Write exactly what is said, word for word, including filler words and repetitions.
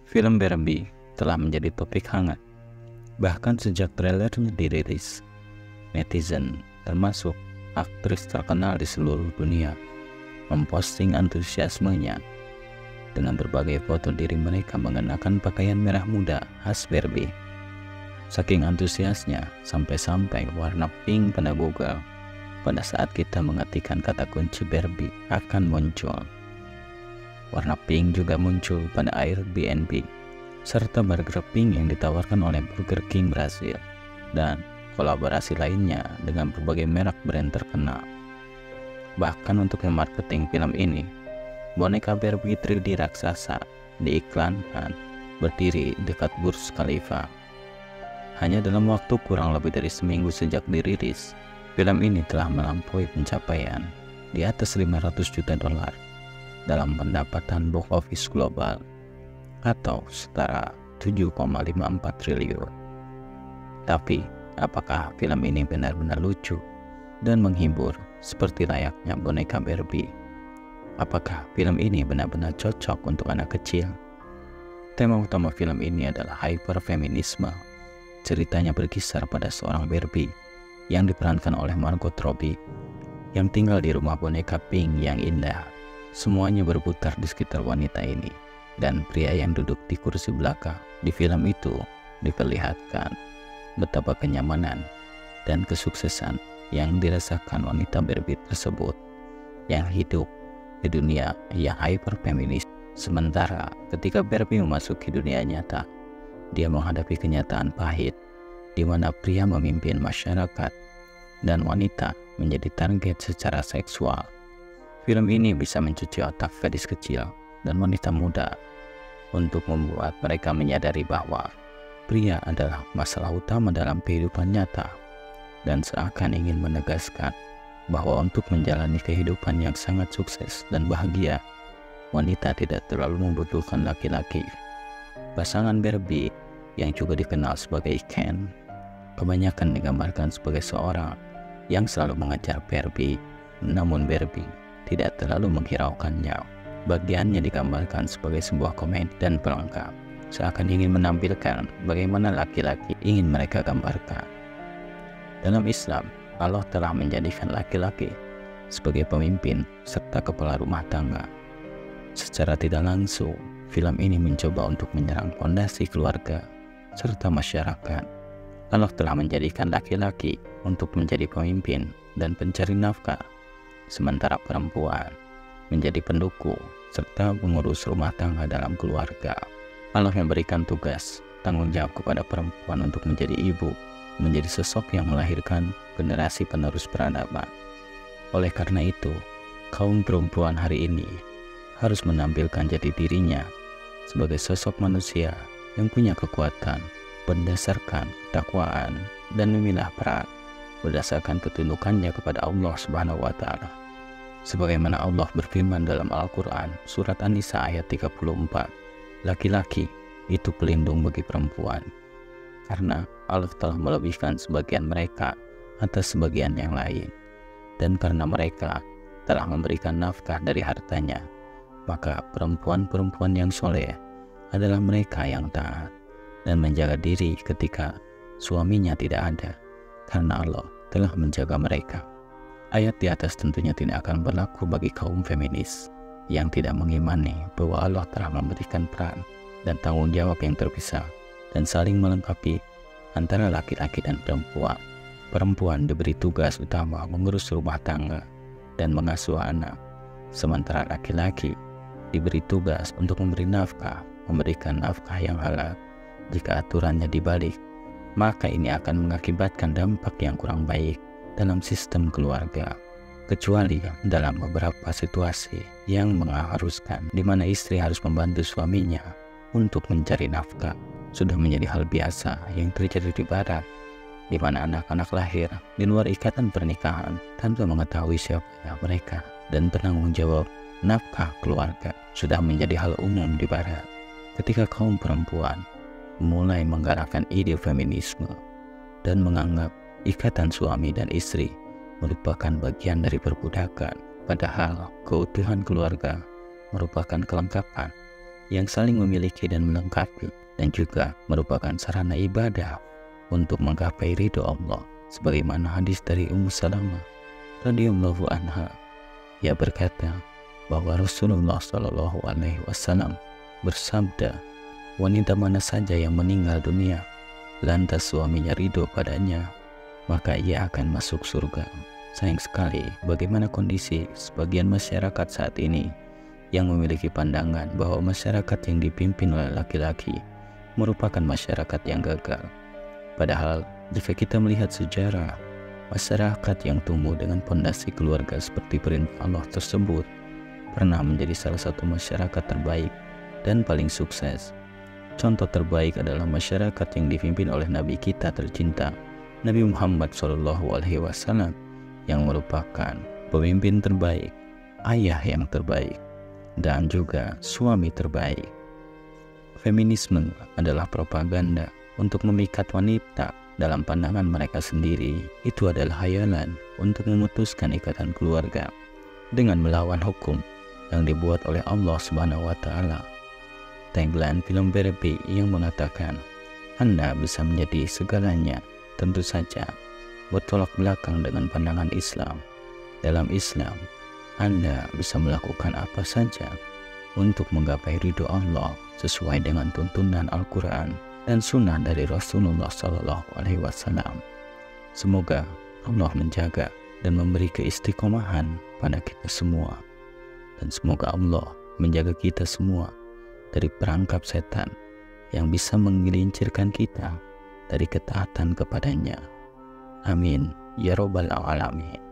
Film Barbie telah menjadi topik hangat. Bahkan sejak trailernya dirilis, netizen termasuk aktris terkenal di seluruh dunia memposting antusiasmenya dengan berbagai foto diri mereka mengenakan pakaian merah muda khas Barbie. Saking antusiasnya sampai-sampai warna pink pada Google pada saat kita mengetikkan kata kunci Barbie akan muncul. Warna pink juga muncul pada Airbnb serta burger pink yang ditawarkan oleh Burger King Brasil dan kolaborasi lainnya dengan berbagai merek brand terkenal. Bahkan untuk memarketing film ini, boneka Barbie tiga D raksasa diiklankan berdiri dekat Burj Khalifa. Hanya dalam waktu kurang lebih dari seminggu sejak dirilis, film ini telah melampaui pencapaian di atas lima ratus juta dolar dalam pendapatan box office global atau setara tujuh koma lima empat triliun. Tapi, apakah film ini benar-benar lucu dan menghibur seperti layaknya boneka Barbie? Apakah film ini benar-benar cocok untuk anak kecil? Tema utama film ini adalah hyperfeminisme. Ceritanya berkisar pada seorang Barbie yang diperankan oleh Margot Robbie yang tinggal di rumah boneka pink yang indah. Semuanya berputar di sekitar wanita ini, dan pria yang duduk di kursi belakang di film itu diperlihatkan betapa kenyamanan dan kesuksesan yang dirasakan wanita Barbie tersebut yang hidup di dunia yang hyperfeminis. Sementara ketika Barbie memasuki dunia nyata, dia menghadapi kenyataan pahit di mana pria memimpin masyarakat dan wanita menjadi target secara seksual. Film ini bisa mencuci otak gadis kecil dan wanita muda untuk membuat mereka menyadari bahwa pria adalah masalah utama dalam kehidupan nyata, dan seakan ingin menegaskan bahwa untuk menjalani kehidupan yang sangat sukses dan bahagia, wanita tidak terlalu membutuhkan laki-laki. Pasangan Barbie yang juga dikenal sebagai Ken kebanyakan digambarkan sebagai seorang yang selalu mengejar Barbie, namun Barbie tidak terlalu menghiraukannya. Bagiannya digambarkan sebagai sebuah komedi dan pelengkap, seakan ingin menampilkan bagaimana laki-laki ingin mereka gambarkan. Dalam Islam, Allah telah menjadikan laki-laki sebagai pemimpin serta kepala rumah tangga. Secara tidak langsung, film ini mencoba untuk menyerang fondasi keluarga serta masyarakat. Allah telah menjadikan laki-laki untuk menjadi pemimpin dan pencari nafkah, sementara perempuan menjadi pendukung serta pengurus rumah tangga dalam keluarga. Allah memberikan tugas tanggung jawab kepada perempuan untuk menjadi ibu, menjadi sosok yang melahirkan generasi penerus peradaban. Oleh karena itu, kaum perempuan hari ini harus menampilkan jati dirinya sebagai sosok manusia yang punya kekuatan berdasarkan ketakwaan dan memilah peran berdasarkan ketundukannya kepada Allah Subhanahu wa Ta'ala. Sebagaimana Allah berfirman dalam Al-Quran surat An-Nisa ayat tiga puluh empat, laki-laki itu pelindung bagi perempuan, karena Allah telah melebihkan sebagian mereka atas sebagian yang lain, dan karena mereka telah memberikan nafkah dari hartanya, maka perempuan-perempuan yang soleh adalah mereka yang taat dan menjaga diri ketika suaminya tidak ada, karena Allah telah menjaga mereka. Ayat di atas tentunya tidak akan berlaku bagi kaum feminis yang tidak mengimani bahwa Allah telah memberikan peran dan tanggung jawab yang terpisah dan saling melengkapi antara laki-laki dan perempuan. Perempuan diberi tugas utama mengurus rumah tangga dan mengasuh anak, sementara laki-laki diberi tugas untuk memberi nafkah, memberikan nafkah yang halal. Jika aturannya dibalik, maka ini akan mengakibatkan dampak yang kurang baik dalam sistem keluarga, kecuali dalam beberapa situasi yang mengharuskan di mana istri harus membantu suaminya untuk mencari nafkah. Sudah menjadi hal biasa yang terjadi di barat, di mana anak-anak lahir di luar ikatan pernikahan tanpa mengetahui siapa mereka dan penanggung jawab nafkah keluarga. Sudah menjadi hal umum di barat ketika kaum perempuan mulai menggalakkan ide feminisme dan menganggap ikatan suami dan istri merupakan bagian dari perbudakan, padahal keutuhan keluarga merupakan kelengkapan yang saling memiliki dan melengkapi, dan juga merupakan sarana ibadah untuk menggapai ridho Allah, sebagaimana hadis dari Ummu Salamah radhiyallahu anha. Ia berkata bahwa Rasulullah Shallallahu Alaihi Wasallam bersabda, wanita mana saja yang meninggal dunia lantas suaminya ridho padanya, maka ia akan masuk surga. Sayang sekali bagaimana kondisi sebagian masyarakat saat ini yang memiliki pandangan bahwa masyarakat yang dipimpin oleh laki-laki merupakan masyarakat yang gagal. Padahal jika kita melihat sejarah, masyarakat yang tumbuh dengan pondasi keluarga seperti perintah Allah tersebut pernah menjadi salah satu masyarakat terbaik dan paling sukses. Contoh terbaik adalah masyarakat yang dipimpin oleh Nabi kita tercinta, Nabi Muhammad shallallahu alaihi wasallam, yang merupakan pemimpin terbaik, ayah yang terbaik, dan juga suami terbaik. Feminisme adalah propaganda untuk memikat wanita dalam pandangan mereka sendiri. Itu adalah hayalan untuk memutuskan ikatan keluarga dengan melawan hukum yang dibuat oleh Allah Subhanahu wa Ta'ala. Tagline film Barbie yang mengatakan, Anda bisa menjadi segalanya, tentu saja bertolak belakang dengan pandangan Islam. Dalam Islam, Anda bisa melakukan apa saja untuk menggapai ridho Allah sesuai dengan tuntunan Al-Quran dan sunnah dari Rasulullah Shallallahu Alaihi Wasallam. Semoga Allah menjaga dan memberi keistiqomahan pada kita semua, dan semoga Allah menjaga kita semua dari perangkap setan yang bisa menggelincirkan kita dari ketaatan kepadanya. Amin ya Rabbal Alamin.